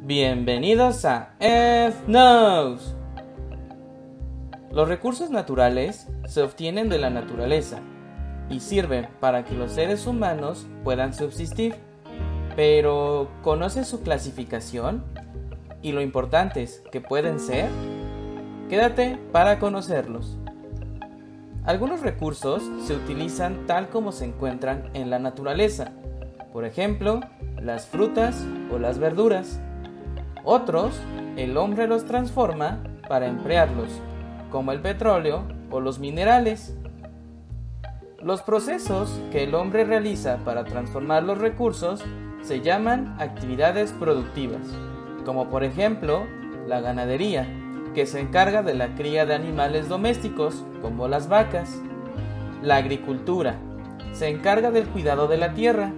Bienvenidos a Ethnos. Los recursos naturales se obtienen de la naturaleza y sirven para que los seres humanos puedan subsistir. Pero, ¿conoces su clasificación? ¿Y lo importantes que pueden ser? Quédate para conocerlos. Algunos recursos se utilizan tal como se encuentran en la naturaleza, por ejemplo, las frutas o las verduras. Otros, el hombre los transforma para emplearlos, como el petróleo o los minerales. Los procesos que el hombre realiza para transformar los recursos se llaman actividades productivas, como por ejemplo la ganadería, que se encarga de la cría de animales domésticos, como las vacas. La agricultura se encarga del cuidado de la tierra.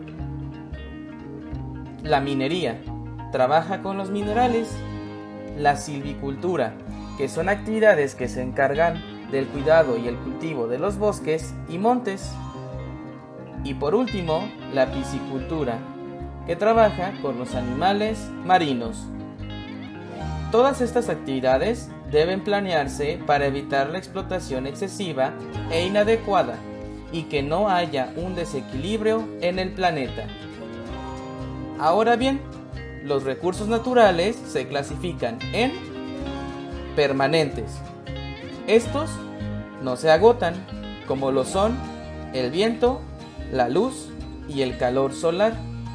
La minería trabaja con los minerales. La silvicultura, que son actividades que se encargan del cuidado y el cultivo de los bosques y montes. Y por último, la piscicultura, que trabaja con los animales marinos. Todas estas actividades deben planearse para evitar la explotación excesiva e inadecuada y que no haya un desequilibrio en el planeta. Ahora bien, los recursos naturales se clasifican en permanentes. Estos no se agotan, como lo son el viento, la luz y el calor solar.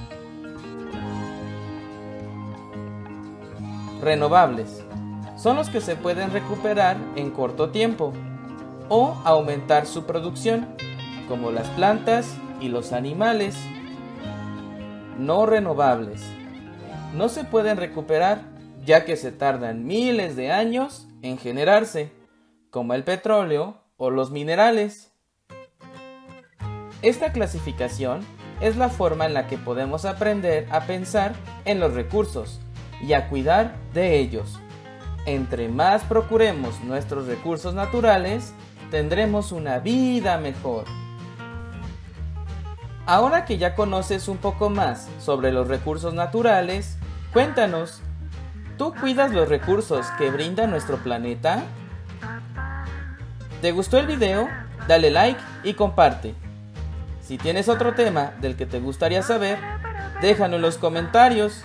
Renovables son los que se pueden recuperar en corto tiempo o aumentar su producción, como las plantas y los animales. No renovables no se pueden recuperar, ya que se tardan miles de años en generarse, como el petróleo o los minerales. Esta clasificación es la forma en la que podemos aprender a pensar en los recursos y a cuidar de ellos. Entre más procuremos nuestros recursos naturales, tendremos una vida mejor. Ahora que ya conoces un poco más sobre los recursos naturales, cuéntanos, ¿tú cuidas los recursos que brinda nuestro planeta? ¿Te gustó el video? Dale like y comparte. Si tienes otro tema del que te gustaría saber, déjalo en los comentarios.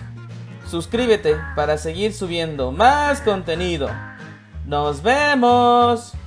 Suscríbete para seguir subiendo más contenido. ¡Nos vemos!